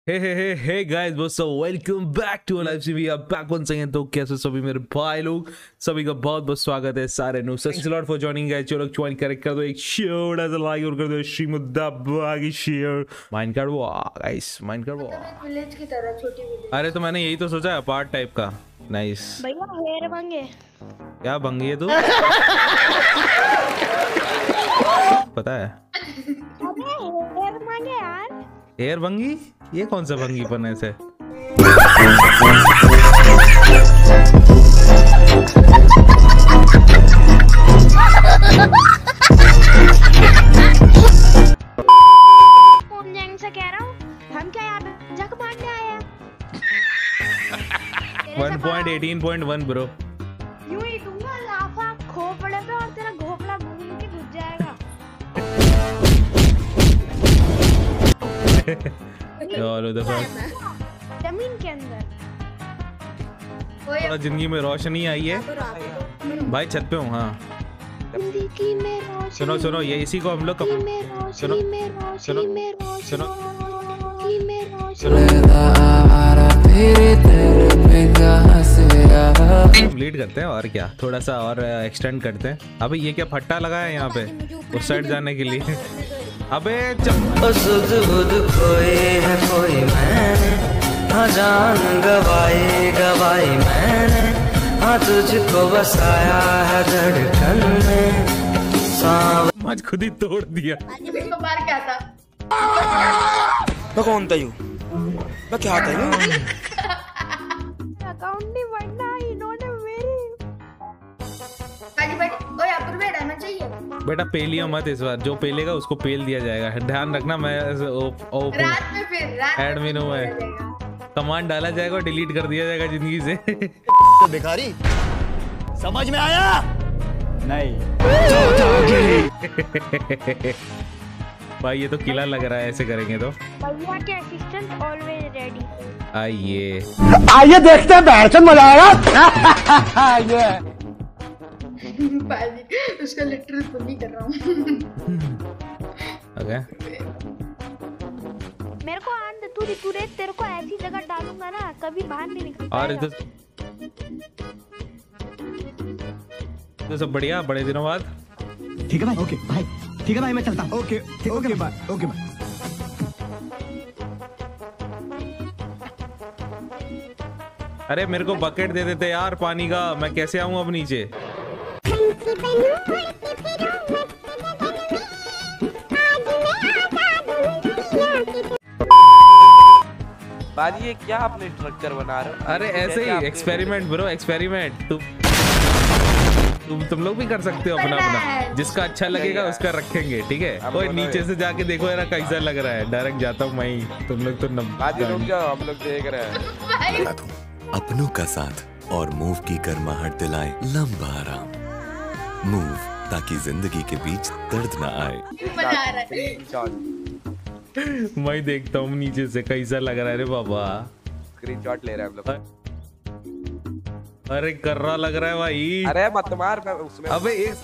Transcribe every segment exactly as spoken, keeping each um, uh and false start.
हे hey hey hey guys दोस्तों welcome back to live see we are back once again. तो कैसे सभी मेरे भाई लोग, सभी का बहुत बहुत स्वागत है सारे new thanks a lot for joining guys. जो लोग ज्वाइन करेक्ट कर दो एक शेयर एज अ लाइक और कर दो श्रीमुद्दाबागी शेयर। माइनकार्ट वो गाइस, माइनकार्ट वो विलेज की तरह छोटी विलेज। अरे तो मैंने यही तो सोचा है, पार्ट टाइप का। नाइस भैया हेयर बंगे क्या भंगी है तू? पता है अबे हेयर मांगे यार। हेयर भंगी? ये कौन सा भंगीपन है ऐसे? से कह रहा हूँ हम क्या यहाँ पे जग मारने आए हैं। One point eighteen point one bro. यूं ही दूंगा लाफा खोपड़े पे और तेरा घोपला घूम के घुस जाएगा। यार उधर जमीन के अंदर थोड़ा जिंदगी में रोशनी आई है भाई। छत पे हूँ। हाँ जिंदगी में रोशनी। सुनो सुनो, ये इसी को हम लोग कब... सुनो सुनो सुनो कंप्लीट करते हैं और क्या, थोड़ा सा और एक्सटेंड करते हैं। अबे ये क्या फट्टा लगा है यहाँ पे उस साइड जाने के लिए? अबे सुध बुध खोए है कोई मैंने, हाँ जान गवाई गवाई मैंने, हाँ तुझको बसाया है धड़कन में सांव। आज खुद ही तोड़ दिया। इसको मार क्या था? मैं कौन था यू? मैं क्या था यू? अकाउंट नहीं बनना, इन्होंने मेरी बैठी बैठी ओए अपुर में डालना चाहिए। बेटा पेलियो मत इस बार, जो पेलेगा उसको पेल दिया जाएगा। ध्यान रखना, मैं रात में फिर रात एडमिन हूँ मैं। कमांड डाला जाएगा और डिलीट कर दिया जाएगा जिंदगी से। तो भिखारी समझ में आया नहीं? भाई ये तो किला लग रहा है, ऐसे करेंगे तो। भैया के असिस्टेंट ऑलवेज रेडी। आइए आइए देखते हैं बैठन मजा आएगा। ये उसका लिटरल बुली कर रहा हूँ। ओके मेरे को आन दे, तू तू रे, तेरे को ऐसी जगह डालूंगा ना कभी बाहर नहीं निकल और इधर तो सब बढ़िया, बड़े दिनों बाद। ठीक है भाई, ओके भाई, ठीक है भाई, मैं चलता हूँ। Okay okay bye, okay bye. अरे मेरे को बकेट दे देते यार पानी का, मैं कैसे आऊं अब नीचे? बाजी ये क्या आपने स्ट्रक्चर बना रहे हो? अरे ऐसे ही एक्सपेरिमेंट ब्रो, एक्सपेरिमेंट। तुम तुम तुम लोग भी कर सकते हो अपना अपना, जिसका अच्छा लगेगा उसका रखेंगे, ठीक है? कोई नीचे से जाके देखो यार कैसा लग रहा है। डायरेक्ट जाता हूँ मैं, तुम लोग तो बाजी रुक जाओ, हम लोग देख रहे हैं। अपनों का साथ और मूव की गर्माहट दिलाए लंबा आराम। मूव, ताकि जिंदगी के बीच दर्द न आए। मैं देखता हूँ नीचे से कैसा लग रहा है। रे बाबा स्क्रीनशॉट ले रहे हैं हम लोग। अरे कर्रा लग रहा है भाई। अरे मत मार, मैं उसमें अबे एक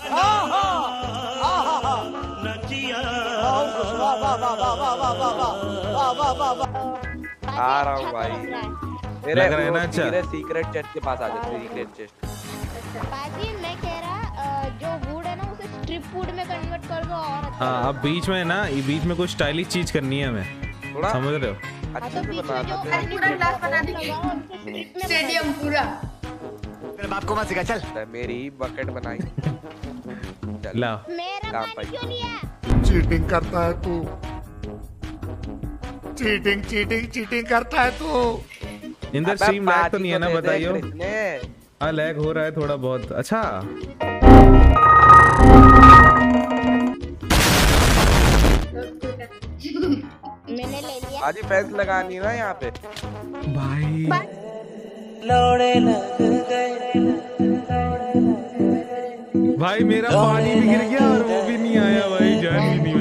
आ रहा हूँ भाई। मेरे लग रहा है ना? अच्छा मेरे सीक्रेट चेस्ट के पास आ जा। सीक्रेट चेस्ट बाजी मैं कह रहा जो वुड है ना उसे स्ट्रिप वुड में कन्वर्ट कर दो और अच्छा। हाँ अब बीच में ना, ये बीच में कुछ स्टाइलिश चीज करनी है हमें, थोड़ा समझ रहे हो? अच्छे से बता दो। पूरा ग्लास बना देंगे, स्टेडियम पूरा। मेरे बाप को मत सिखा, चल। मेरी बकेट बनाई। ला मेरा पानी क्यों नहीं है? चीटिंग करता है तू, चीटिंग चीटिंग चीटिंग करता है तू। इंदर स्ट्रीम लैग तो नहीं है ना? बताइयो। हाँ लैग हो रहा है थोड़ा बहुत। अच्छा मैंने ले लिया। आज ही फेंस लगानी है ना यहाँ पे भाई। लौड़े लग गए भाई मेरा पानी भी गिर गया और वो भी नहीं आया भाई, जान भी नहीं